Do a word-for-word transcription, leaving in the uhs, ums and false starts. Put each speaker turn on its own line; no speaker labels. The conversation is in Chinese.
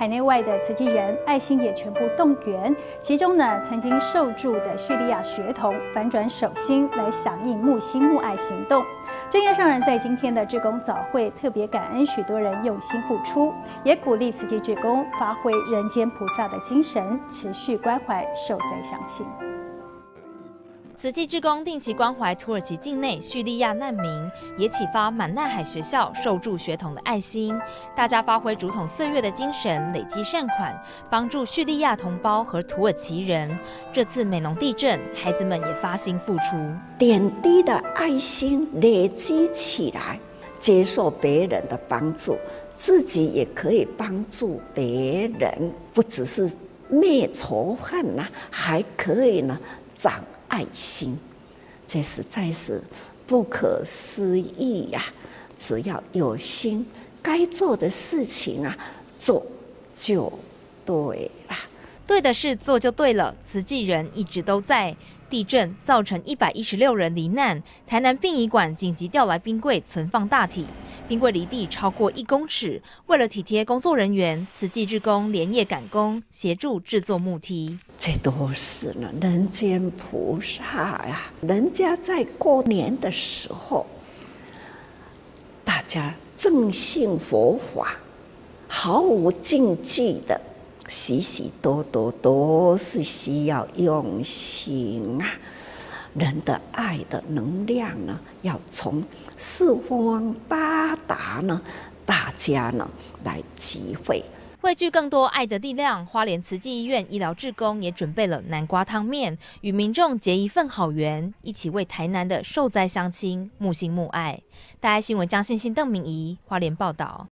海内外的慈济人爱心也全部动员。其中呢，曾经受助的叙利亚学童反转手心来响应木心木爱行动。正业上人在今天的志工早会特别感恩许多人用心付出，也鼓励慈济志工发挥人间菩萨的精神，持续关怀受灾乡亲。
慈济志工定期关怀土耳其境内叙利亚难民，也启发满纳海学校受助学童的爱心。大家发挥竹筒岁月的精神，累积善款，帮助叙利亚同胞和土耳其人。这次美浓地震，孩子们也发心付出，
点滴的爱心累积起来，接受别人的帮助，自己也可以帮助别人，不只是灭仇恨呐、啊，还可以呢长爱心，这实在是不可思议呀、啊！只要有心，该做的事情啊，做就对了。
对的事做就对了，慈济人一直都在。地震造成一百一十六人罹难，台南殡仪馆紧急调来冰柜存放大体，冰柜离地超过一公尺。为了体贴工作人员，慈济志工连夜赶工，协助制作木梯。
这都是呢人间菩萨呀！人家在过年的时候，大家正信佛法，毫无禁忌的。许许多多都是需要用心啊！人的爱的能量呢，要从四方八达呢，大家呢来集会，
汇聚更多爱的力量。花莲慈济医院医疗志工也准备了南瓜汤面，与民众结一份好缘，一起为台南的受灾乡亲木心木爱。大爱新闻江信信、邓敏仪花莲报道。